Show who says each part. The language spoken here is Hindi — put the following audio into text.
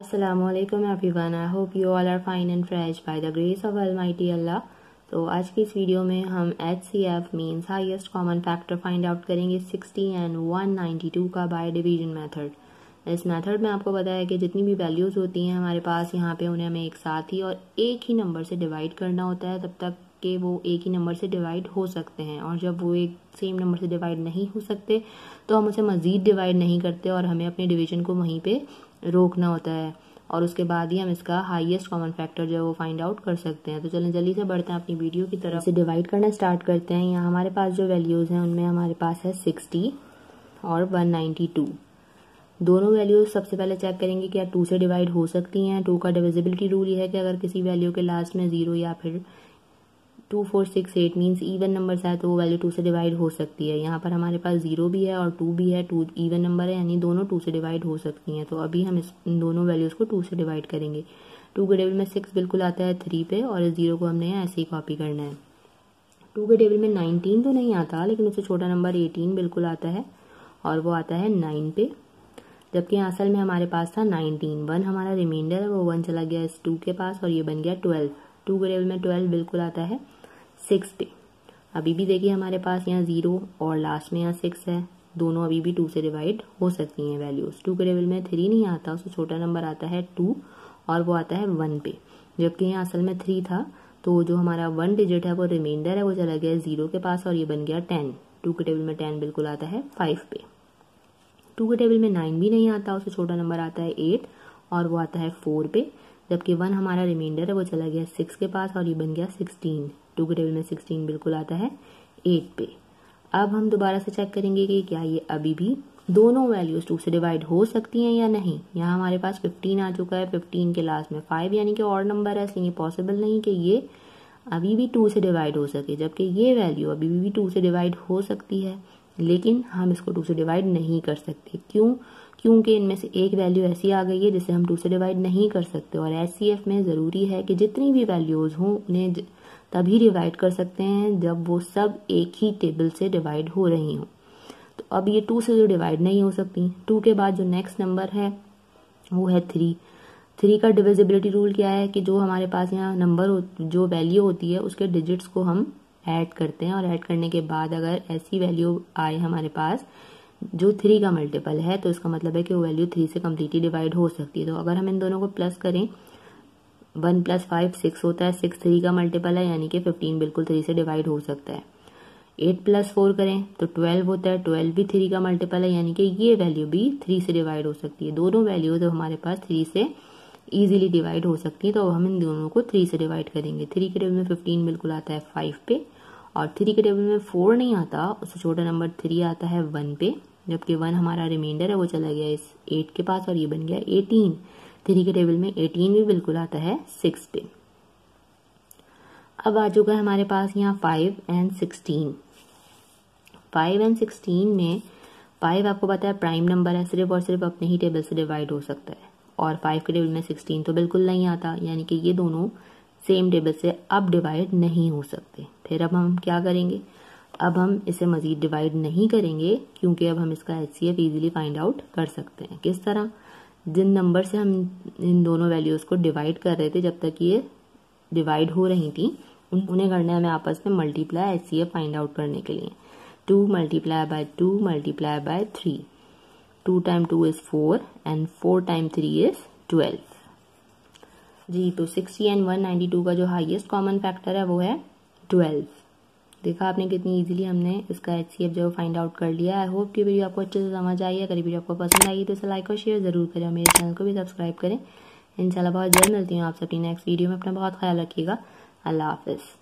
Speaker 1: Assalamualaikum everyone. I hope you all are fine and fresh by the grace of Almighty Allah. तो आज की इस वीडियो में हम HCF means highest common factor find out करेंगे 60 एंड 192 का बाय डिवीजन मेथड। इस मेथड में आपको पता है कि जितनी भी वैल्यूज़ होती हैं हमारे पास यहाँ पे उन्हें हमें एक साथ ही और एक ही नंबर से डिवाइड करना होता है तब तक कि वो एक ही नंबर से डिवाइड हो सकते हैं, और जब वो एक सेम नंबर से डिवाइड नहीं हो सकते तो हम उसे मज़ीद डिवाइड नहीं करते और हमें अपने डिवीजन को वहीं पे रोकना होता है और उसके बाद ही हम इसका हाईएस्ट कॉमन फैक्टर जो है वो फाइंड आउट कर सकते हैं। तो चलें जल्दी से बढ़ते हैं अपनी वीडियो की तरफ। से डिवाइड करना स्टार्ट करते हैं। यहाँ हमारे पास जो वैल्यूज़ हैं उनमें हमारे पास है 60 और 192। दोनों वैल्यूज सबसे पहले चेक करेंगे क्या 2 से डिवाइड हो सकती हैं। 2 का डिविजिबिलिटी रूल ये है कि अगर किसी वैल्यू के लास्ट में 0 या फिर 2 4 6 8 मीन्स इवन नंबर्स है तो वो वैल्यू 2 से डिवाइड हो सकती है। यहाँ पर हमारे पास 0 भी है और 2 भी है, 2 इवन नंबर है यानी दोनों 2 से डिवाइड हो सकती हैं। तो अभी हम इन दोनों वैल्यूज़ को 2 से डिवाइड करेंगे। 2 के टेबल में 6 बिल्कुल आता है 3 पे और इस 0 को हमने ऐसे ही कॉपी करना है। 2 के टेबल में 19 तो नहीं आता लेकिन उससे छोटा नंबर 18 बिल्कुल आता है और वो आता है 9 पे, जबकि असल में हमारे पास था 19। 1 हमारा रिमाइंडर है, वो 1 चला गया इस 2 के पास और ये बन गया 12। 2 के टेबल में 12 बिल्कुल आता है 6 पे। अभी भी देखिए हमारे पास यहाँ 0 और लास्ट में यहाँ 6 है, दोनों अभी भी 2 से डिवाइड हो सकती हैं वैल्यूज़। 2 के टेबल में 3 नहीं आता, उससे छोटा नंबर आता है 2 और वो आता है 1 पे, जबकि यहाँ असल में 3 था तो जो हमारा 1 डिजिट है वो रिमाइंडर है वो चला गया 0 के पास और ये बन गया 10। 2 के टेबल में 10 बिल्कुल आता है 5 पे। 2 के टेबल में 9 भी नहीं आता, उससे छोटा नंबर आता है 8 और वो आता है 4 पे, जबकि 1 हमारा रिमाइंडर है वो चला गया 6 के पास और ये बन गया 16। 2 के टेबल में 16 बिल्कुल आता है 8 पे। अब हम दोबारा से चेक करेंगे कि क्या ये अभी भी दोनों वैल्यूज 2 से डिवाइड हो सकती हैं या नहीं। यहाँ हमारे पास 15 आ चुका है, 15 के लास्ट में 5 यानी कि और नंबर है, इसलिए पॉसिबल नहीं कि ये अभी भी 2 से डिवाइड हो सके, जबकि ये वैल्यू अभी भी 2 से डिवाइड हो सकती है लेकिन हम इसको 2 से डिवाइड नहीं कर सकते। क्यों? क्योंकि इनमें से एक वैल्यू ऐसी आ गई है जिसे हम 2 से डिवाइड नहीं कर सकते और HCF में ज़रूरी है कि जितनी भी वैल्यूज़ हों उन्हें तभी डिवाइड कर सकते हैं जब वो सब एक ही टेबल से डिवाइड हो रही हों। तो अब ये 2 से जो डिवाइड नहीं हो सकती। 2 के बाद जो नेक्स्ट नंबर है वो है 3। 3 का डिविजिबिलिटी रूल क्या है कि जो हमारे पास यहाँ नंबर जो वैल्यू होती है उसके डिजिट्स को हम ऐड करते हैं और ऐड करने के बाद अगर ऐसी वैल्यू आए हमारे पास जो 3 का मल्टीपल है तो इसका मतलब है कि वो वैल्यू 3 से कम्प्लीटली डिवाइड हो सकती है। तो अगर हम इन दोनों को प्लस करें 1 + 5 6 होता है, 6 3 का मल्टीपल है यानी कि 15 बिल्कुल 3 से डिवाइड हो सकता है। 8 + 4 करें तो 12 होता है, 12 भी 3 का मल्टीपल है यानी कि ये वैल्यू भी 3 से डिवाइड हो सकती है। दोनों वैल्यूज हमारे पास 3 से ईजिली डिवाइड हो सकती है तो हम इन दोनों को 3 से डिवाइड करेंगे। 3 के टेबल में 15 बिल्कुल आता है 5 पे और 3 के टेबल में 4 नहीं आता, उससे छोटा नंबर 3 आता है 1 पे, जबकि 1 हमारा रिमाइंडर है वो चला गया इस 8 के पास और ये बन गया 18। 3 के टेबल में 18 भी बिल्कुल आता है 6 पे। अब आ चुका है हमारे पास यहाँ 5 एंड 16। 5 एंड 16 में 5 आपको पता है प्राइम नंबर है, सिर्फ और सिर्फ अपने ही टेबल से डिवाइड हो सकता है और 5 के टेबल में 16 तो बिल्कुल नहीं आता, यानी कि ये दोनों सेम टेबल से अब डिवाइड नहीं हो सकते। फिर अब हम क्या करेंगे? अब हम इसे मज़ीद डिवाइड नहीं करेंगे क्योंकि अब हम इसका HCF इजीली फाइंड आउट कर सकते हैं। किस तरह? जिन नंबर से हम इन दोनों वैल्यूज़ को डिवाइड कर रहे थे जब तक ये डिवाइड हो रही थी उन्हें करना है हमें आपस में मल्टीप्लाई HCF फाइंड आउट करने के लिए। 2 × 2 × 3। 2 × 2 is 4 and 4 × 3 is 12। जी, तो 60 एंड 192 का जो हाईएस्ट कॉमन फैक्टर है वो है 12। देखा आपने कितनी इजीली हमने इसका HCF जो फाइंड आउट कर लिया। आई होप कि वीडियो आपको अच्छे से समझ आई है। अगर वीडियो आपको पसंद आई तो इसे लाइक और शेयर ज़रूर करें और मेरे चैनल को भी सब्सक्राइब करें। इंशाल्लाह बहुत जल्द मिलती हूँ आपसे अपनी नेक्स्ट वीडियो में। अपना बहुत ख्याल रखिएगा। अल्लाह हाफिज़।